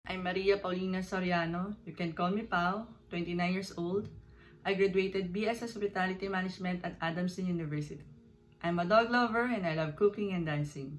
I'm Maria Paulina Soriano. You can call me Pao, 29 years old. I graduated BS Hospitality Management at Adamson University. I'm a dog lover and I love cooking and dancing.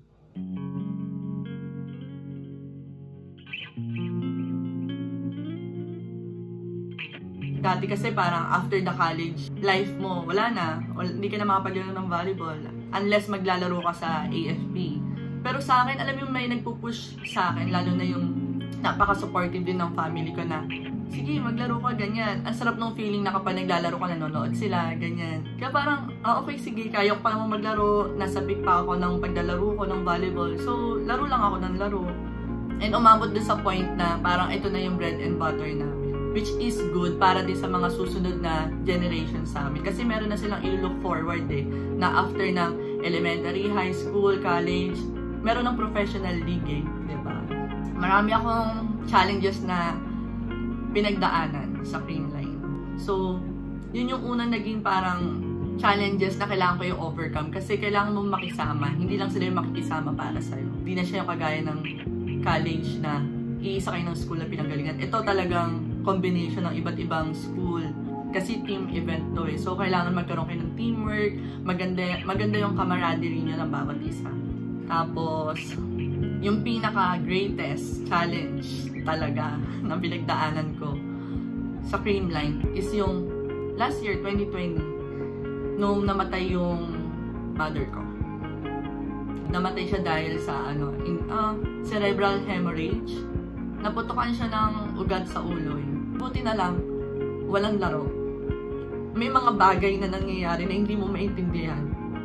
Dati kasi parang after the college life mo, wala na. Hindi ka na makapaglaro ng volleyball unless maglalaro ka sa AFP. Pero sa akin, alam mo, may nagpupush sa akin, lalo na yung napaka-supportive din ng family ko na, sige, maglaro ka, ganyan. Ang sarap ng feeling na kapag naglalaro ka, nanonood sila, ganyan. Kaya parang, okay, sige, kaya ko pa naman maglaro. Nasa peak pa ako ng paglalaro ko ng volleyball. So, laro lang ako ng laro. And umabot din sa point na parang ito na yung bread and butter namin. Which is good para din sa mga susunod na generation sa amin. Kasi meron na silang i-look forward na after ng elementary, high school, college, meron ng professional league diba? Marami akong challenges na pinagdaanan sa Creamline. So, yun yung unang naging parang challenges na kailangan ko yung overcome. Kasi kailangan mong makisama. Hindi lang sila yung makikisama para sa'yo. Hindi na siya yung kagaya ng college na iisa kayo ng school na pinanggalingan. Ito talagang combination ng iba't ibang school. Kasi team event to eh. So, kailangan magkaroon kayo ng teamwork. Maganda yung camaraderie nyo ng bawat isa. Tapos, yung pinaka-greatest challenge talaga na pinagdaanan ko sa Creamline is yung last year, 2020, nung namatay yung mother ko. Namatay siya dahil sa cerebral hemorrhage. Naputukan siya ng ugat sa ulo. Buti na lang, walang laro. May mga bagay na nangyayari na hindi mo maintindihan.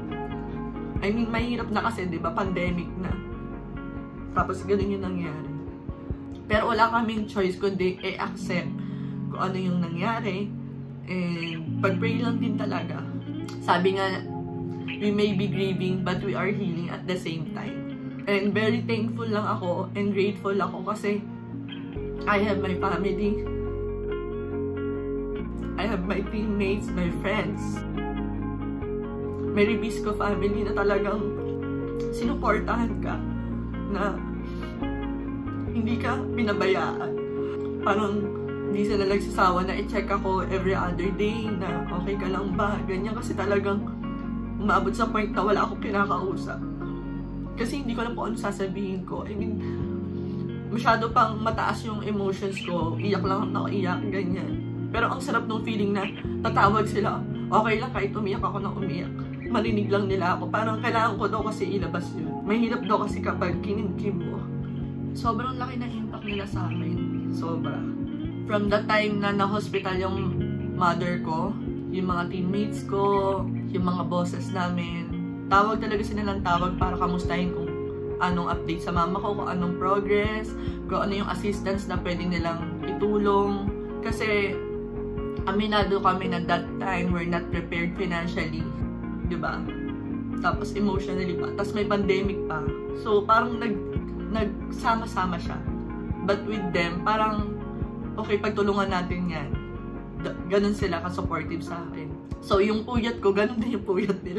I mean, mahirap na kasi, di ba? Pandemic na. Tapos ganun yung nangyari. Pero wala kaming choice kundi i-accept kung ano yung nangyari. And pag-pray lang din talaga. Sabi nga, we may be grieving but we are healing at the same time. And very thankful lang ako and grateful ako kasi I have my family. I have my teammates, my friends. May Ribisco family na talagang sinuportahan ka na hindi ka pinabayaan. Parang hindi sila nagsasawa na i-check ako every other day na okay ka lang ba, ganyan. Kasi talagang umabot sa point na wala akong kinakausap. Kasi hindi ko alam kung ano sasabihin ko. I mean, masyado pang mataas yung emotions ko. Iyak lang ako, iyak, ganyan. Pero ang sarap ng feeling na tatawag sila. Okay lang kahit umiyak ako na umiyak. Marinig lang nila ako. Parang kailangan ko daw kasi ilabas yun. Mahirap daw kasi kapag kinimkim mo. Sobrang laki na impact nila sa akin. Sobra. From the time na na-hospital yung mother ko, yung mga teammates ko, yung mga bosses namin, tawag talaga sila ng tawag para kamustahin kung anong update sa mama ko, kung anong progress, kung ano yung assistance na pwede nilang itulong. Kasi aminado kami na that time we're not prepared financially, diba? Tapos emotionally pa. Tapos may pandemic pa. So parang nagsama-sama siya. But with them, parang okay, pagtulungan natin yan. Ganun sila ka-supportive sa akin. So yung puyat ko, ganun din yung puyat nila.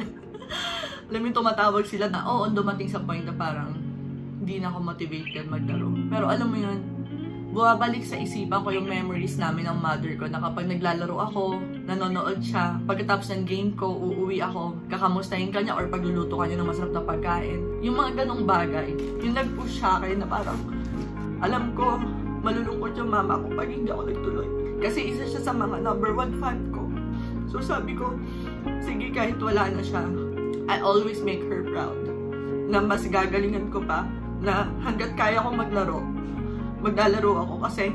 Alam mo, tumatawag sila na, oo, dumating sa point na parang hindi na ako motivated maglaro. Pero alam mo yun, bumabalik sa isipan ko yung memories namin ng mother ko na kapag naglalaro ako, nanonood siya, pagkatapos ng game ko, uuwi ako, kakamustahin ka niya or pagluluto ka niya ng masarap na pagkain. Yung mga ganong bagay, yung nag-push sa akin na parang, alam ko, malulungkot yung mama ko pag hindi ako nagtuloy. Kasi isa siya sa mga #1 fan ko. So sabi ko, sige kahit wala na siya, I always make her proud. Na mas gagalingan ko pa na hanggat kaya ko maglaro, maglalaro ako kasi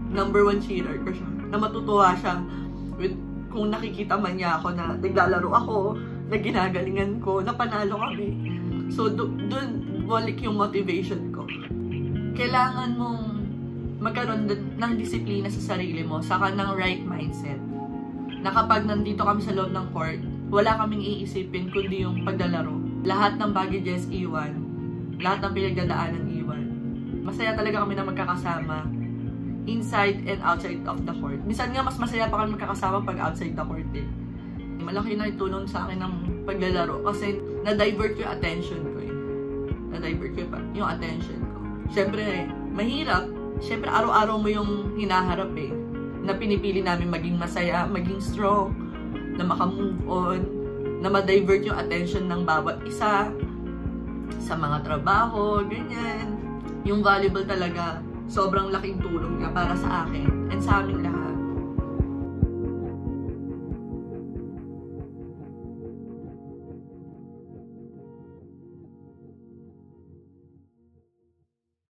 #1 cheater ko siya. Na matutuwa siya with, kung nakikita man niya ako na naglalaro ako, na ginagalingan ko, na panalo kami. So dun balik yung motivation ko. Kailangan mong magkaroon ng disiplina sa sarili mo, saka ng right mindset. Na kapag nandito kami sa loob ng court, wala kaming iisipin kundi yung paglalaro. Lahat ng baggages iwan. Lahat ng pinagdadaanan iwan. Masaya talaga kami na magkakasama inside and outside of the court. Minsan nga mas masaya pa kami magkakasama pag outside the court eh. Malaki na itulong sa akin ng paglalaro kasi na-divert ko yung attention ko eh. Na-divert ko yung attention ko. Siyempre, mahirap syempre araw-araw mo yung hinaharap eh. Na pinipili namin maging masaya, maging strong, na makamove on, na ma-divert yung attention ng bawat isa sa mga trabaho, ganyan. Yung valuable talaga, sobrang laking tulong niya para sa akin and sa aming lahat.